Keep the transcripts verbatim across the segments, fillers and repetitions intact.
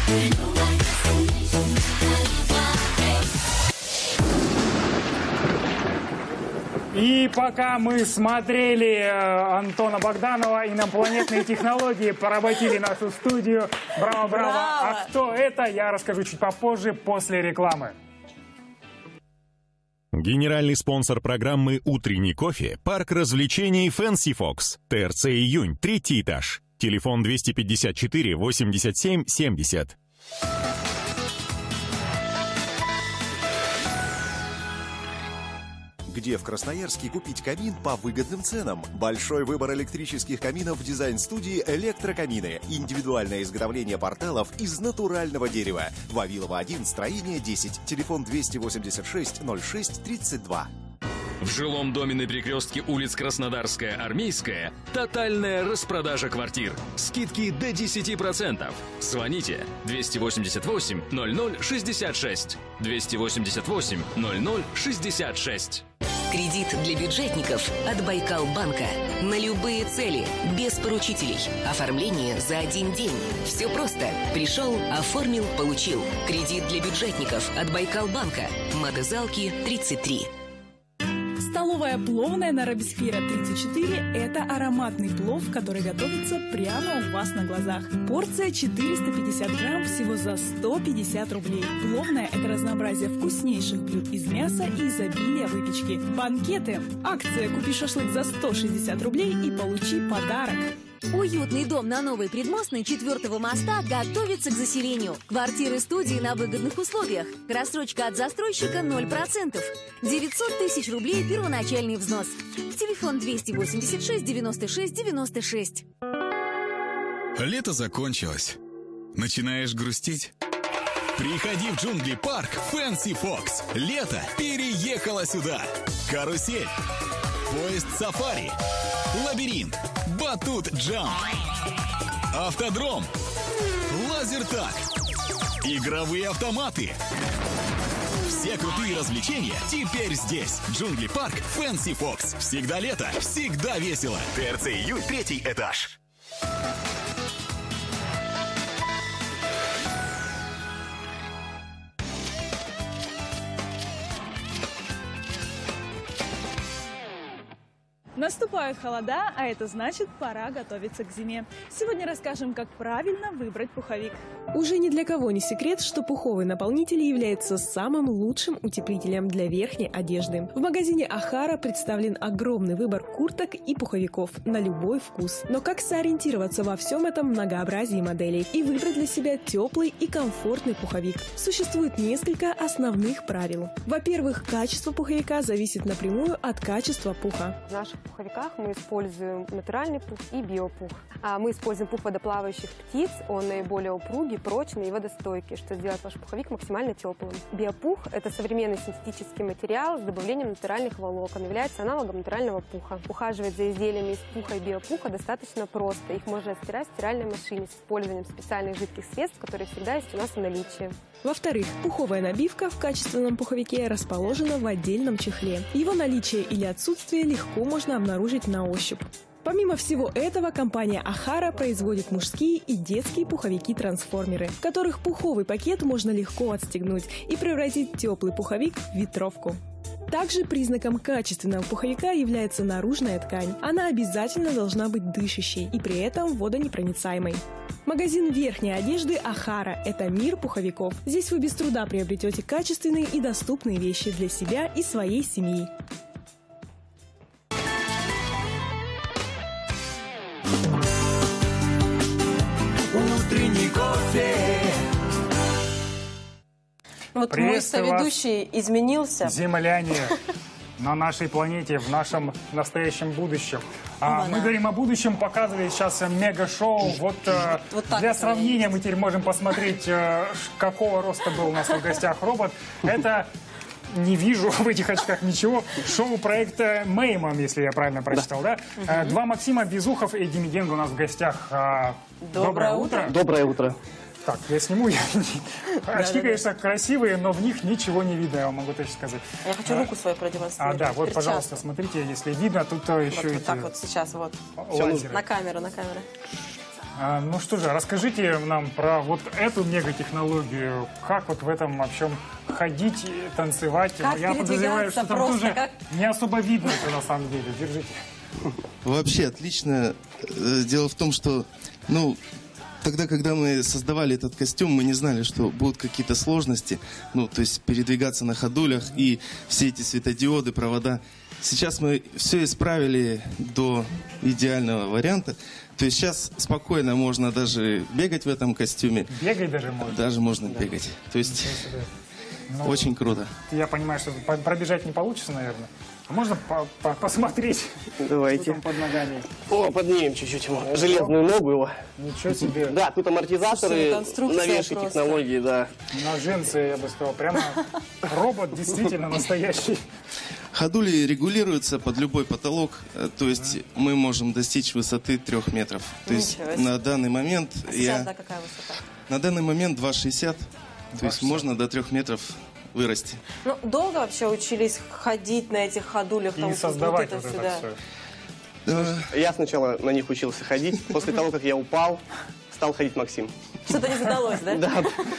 И пока мы смотрели Антона Богданова, инопланетные технологии поработили нашу студию. Браво, браво. Браво. А кто это, я расскажу чуть попозже, после рекламы. Генеральный спонсор программы «Утренний кофе» – парк развлечений Fancy Fox. ТРЦ «Июнь», третий этаж. Телефон двести пятьдесят четыре восемьдесят семь семьдесят. Где в Красноярске купить камин по выгодным ценам? Большой выбор электрических каминов в дизайн-студии «Электрокамины». Индивидуальное изготовление порталов из натурального дерева. Вавилова один, строение десять. Телефон двести восемьдесят шесть ноль шесть тридцать два. В жилом доме на перекрестке улиц Краснодарская, Армейская тотальная распродажа квартир. Скидки до десяти процентов. Звоните двести восемьдесят восемь ноль ноль шестьдесят шесть. двести восемьдесят восемь ноль ноль шестьдесят шесть. Кредит для бюджетников от Байкал-банка. На любые цели, без поручителей. Оформление за один день. Все просто. Пришел, оформил, получил. Кредит для бюджетников от Байкал-банка. Мадезалки тридцать три. Столовая пловная на Робеспьера тридцать четыре – это ароматный плов, который готовится прямо у вас на глазах. Порция четыреста пятьдесят грамм всего за сто пятьдесят рублей. Пловная – это разнообразие вкуснейших блюд из мяса и изобилие выпечки. Банкеты. Акция «Купи шашлык за сто шестьдесят рублей и получи подарок». Уютный дом на Новой Предмостной четвёртого моста готовится к заселению. Квартиры-студии на выгодных условиях. Рассрочка от застройщика ноль процентов. девятьсот тысяч рублей первоначальный взнос. Телефон двести восемьдесят шесть девяносто шесть девяносто шесть. Лето закончилось. Начинаешь грустить? Приходи в джунгли парк Fancy Fox. Лето переехало сюда. Карусель, поезд сафари, лабиринт, батут джамп, автодром, лазертаг, игровые автоматы. Все крутые развлечения теперь здесь. Джунгли парк Fancy Fox. Всегда лето, всегда весело. ТРЦ «Июнь», третий этаж. Наступают холода, а это значит, пора готовиться к зиме. Сегодня расскажем, как правильно выбрать пуховик. Уже ни для кого не секрет, что пуховый наполнитель является самым лучшим утеплителем для верхней одежды. В магазине Ахара представлен огромный выбор курток и пуховиков на любой вкус. Но как сориентироваться во всем этом многообразии моделей и выбрать для себя теплый и комфортный пуховик? Существует несколько основных правил. Во-первых, качество пуховика зависит напрямую от качества пуха. В наших пуховиках мы используем натуральный пух и биопух. А мы используем пух водоплавающих птиц, он наиболее упругий, прочный и водостойкий, что сделает ваш пуховик максимально теплым. Биопух – это современный синтетический материал с добавлением натуральных волокон, является аналогом натурального пуха. Ухаживать за изделиями из пуха и биопуха достаточно просто. Их можно стирать в стиральной машине с использованием специальных жидких средств, которые всегда есть у нас в наличии. Во-вторых, пуховая набивка в качественном пуховике расположена в отдельном чехле. Его наличие или отсутствие легко можно обнаружить на ощупь. Помимо всего этого, компания Ахара производит мужские и детские пуховики-трансформеры, в которых пуховый пакет можно легко отстегнуть и превратить теплый пуховик в ветровку. Также признаком качественного пуховика является наружная ткань. Она обязательно должна быть дышащей и при этом водонепроницаемой. Магазин верхней одежды Ахара – это мир пуховиков. Здесь вы без труда приобретете качественные и доступные вещи для себя и своей семьи. Утренний кофе. Вот мой соведущий изменился. Земляне на нашей планете, в нашем настоящем будущем. А, мы говорим о будущем, показывает сейчас мега-шоу. Вот, вот для сравнения мы теперь можем посмотреть, какого роста был у нас в гостях робот. Это... Не вижу в этих очках ничего. Шоу проекта Меймом, если я правильно прочитал, да? да? Угу. Два Максима Безухов и Эдди Мигенго у нас в гостях. Доброе, Доброе утро. утро. Доброе утро. Так, я сниму. Я... Очки, конечно, красивые, но в них ничего не видно, я вам могу точно сказать. Я хочу руку свою продемонстрировать. А, да, вот, пожалуйста, смотрите, если видно, тут еще вот, эти... Вот так вот сейчас, вот. Лазеры. На камеру, на камеру. А, ну что же, расскажите нам про вот эту мегатехнологию. Как вот в этом вообще ходить, танцевать? Как Я подозреваю, что там просто, тоже как... не особо видно это на самом деле. Держите. Вообще отлично. Дело в том, что, ну, тогда, когда мы создавали этот костюм, мы не знали, что будут какие-то сложности. Ну, то есть передвигаться на ходулях и все эти светодиоды, провода. Сейчас мы все исправили до идеального варианта. То есть сейчас спокойно можно даже бегать в этом костюме. Бегать даже можно? Даже можно да. бегать. То есть ну, очень круто. Я понимаю, что пробежать не получится, наверное. А можно по -по посмотреть? Давайте. Под ногами? О, поднимем чуть-чуть ему железную ногу его. Ничего себе. Да, тут амортизаторы, новейшие технологии, да. Ножинцы, я бы сказал, прямо робот действительно настоящий. Ходули регулируются под любой потолок, то есть мы можем достичь высоты трех метров. То есть на данный момент а сейчас, я... да, какая высота? На данный момент два шестьдесят, то есть можно до трех метров вырасти. Ну, долго вообще учились ходить на этих ходулях? И там, создавать вот вот это, это сюда. все. Я сначала на них учился ходить. После того, как я упал, стал ходить Максим. Что-то не задалось, да? Да,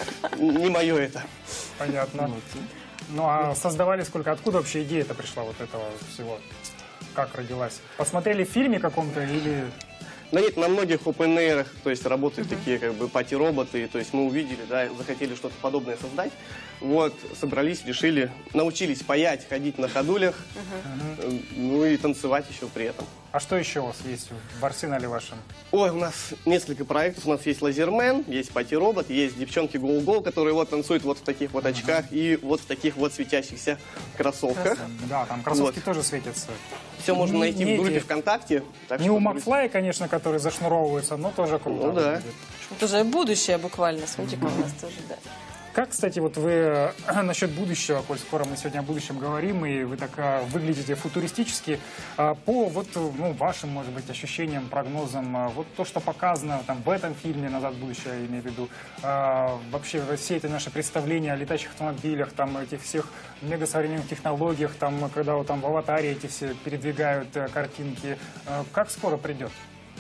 не мое это. Понятно. Ну, а создавали сколько? Откуда вообще идея-то пришла вот этого всего? Как родилась? Посмотрели в фильме каком-то или... Да нет, на многих опен-эйрах, то есть работают uh-huh. такие как бы пати-роботы, то есть мы увидели, да, захотели что-то подобное создать. Вот, собрались, решили, научились паять, ходить на ходулях, uh-huh. ну и танцевать еще при этом. А что еще у вас есть в арсенале вашем? Ой, у нас несколько проектов. У нас есть Лазермен, есть пати-робот, есть девчонки Go-Go, которые вот танцуют вот в таких вот очках uh-huh. и вот в таких вот светящихся кроссовках. Да, там кроссовки вот. тоже светятся. Все можно не, найти не в группе эти... ВКонтакте. Так не у Макфлая, конечно, который зашнуровывается, но тоже круто. Ну да. Это же будущее буквально. Смотрите, как у нас тоже, да. Как, кстати, вот вы насчет будущего, коль скоро мы сегодня о будущем говорим, и вы так а, выглядите футуристически, а, по вот, ну, вашим, может быть, ощущениям, прогнозам, а, вот то, что показано там в этом фильме «Назад в будущее», я имею в виду, а, вообще все эти наши представления о летающих автомобилях, там, этих всех мегасовременных технологиях, там, когда вот там в «Аватаре» эти все передвигают а, картинки, а, как скоро придет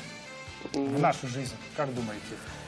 в нашу жизнь, как думаете?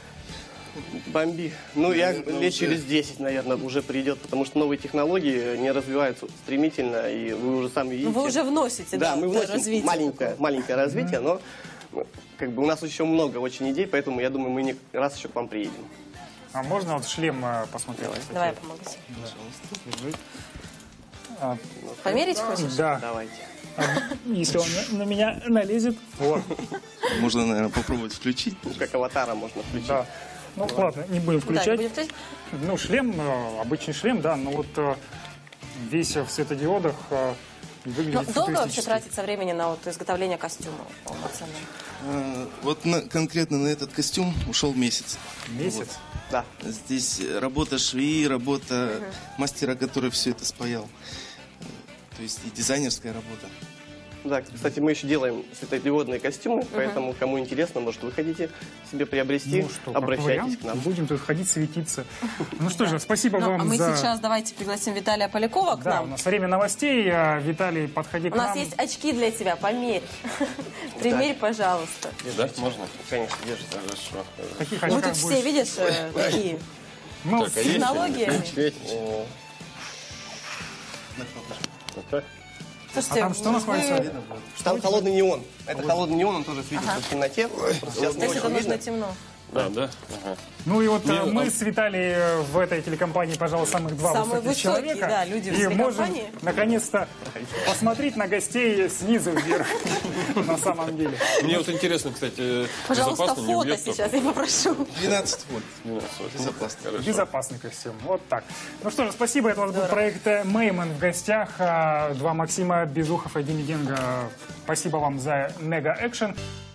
Бомби. Ну, я лет через десять, наверное, уже придет, потому что новые технологии не развиваются стремительно, и вы уже сами видите. Вы уже вносите, да, да мы вносим развитие маленькое, маленькое развитие, но как бы у нас еще много очень идей, поэтому я думаю, мы не раз еще к вам приедем. А можно вот шлем посмотреть? Давай, я помогу тебе. Да. Померить хочешь? Да. Давайте. Если он на меня налезет. Вот. Можно, наверное, попробовать включить. Ну, как аватара можно включить. Да. Ну, вот. Ладно, не будем включать. Да, не будем включать. Ну, шлем, обычный шлем, да, но вот весь в светодиодах выглядит ну, долго вообще тратится времени на вот изготовление костюма полноценного? А, вот на, конкретно на этот костюм ушел месяц. Месяц? Вот. Да. Здесь работа швеи, работа угу. мастера, который все это спаял. То есть и дизайнерская работа. Да, кстати, мы еще делаем светодиодные костюмы, uh-huh. поэтому, кому интересно, может, вы хотите себе приобрести, ну что, обращайтесь к нам. Будем тут ходить светиться. Ну что же, спасибо ну, вам а мы за... сейчас давайте пригласим Виталия Полякова к да, нам. у нас время новостей. Виталий, подходи к нам. У нас нам. есть очки для тебя, померь. Примерь, пожалуйста. Да, можно? Конечно, держи. Хорошо. Мы тут все, видишь, такие технологии. а Слушайте, там что находится? Вы... Там холодный неон. Это холодный неон, он тоже светится ага. в темноте. Сейчас То есть это нужно темно. Да, да. Ага. Ну и вот Мне, мы он... с Виталием в этой телекомпании, пожалуй, самых два Самые высоких высокие, человека. Да, люди и можем наконец-то посмотреть на гостей снизу вверх. На самом деле. Мне вот интересно, кстати, пожалуйста, фото сейчас я попрошу. двенадцать вольт. Безопасный. Безопасный костюм. Вот так. Ну что же, спасибо. Это у нас был проект Мейман в гостях. Два Максима Безухов и Демиденко. Спасибо вам за мега-экшен.